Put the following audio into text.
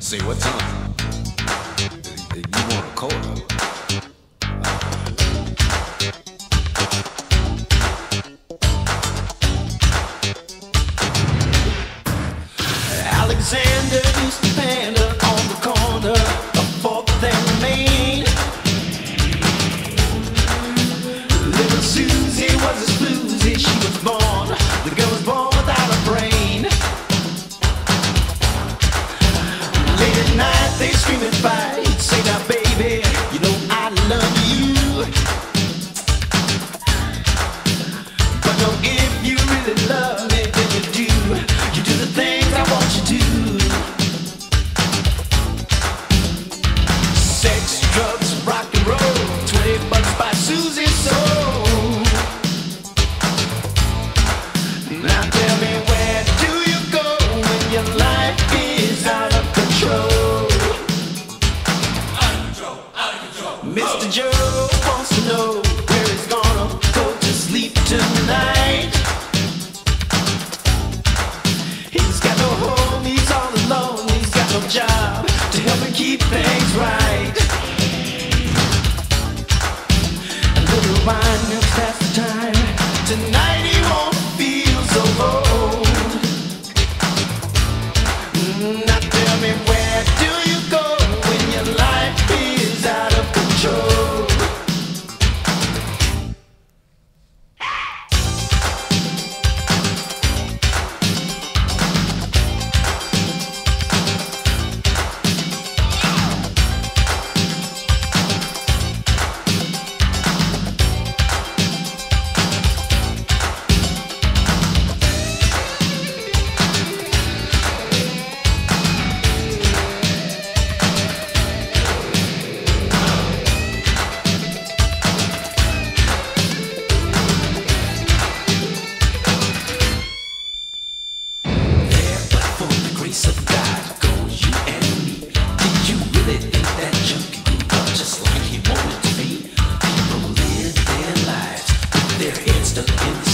Say what time? You want a quarter? Alexander used to pander on the corner of 4th and Main. Little Susie was as floozy. She was born, the girl was born without a brain. Late at night they scream and fight. Say now baby, you know I love you. But no, if you really love me, then you do the things I want you to. Sex, drugs, rock and roll, $20 by Susie's soul. Now tell me, where do you go when your life is out of control? Out of control. Mr. Joe wants to know where he's gonna go to sleep tonight. He's got no home, he's all alone, he's got no job to help him keep things right. A little wine helps pass the time. Tonight he won't feel so old. Now tell me, where do you go when your life is out of control? Of God, go you and me. Did you really think that junkie grew up just like he wanted to be? People live their lives with their heads stuck in the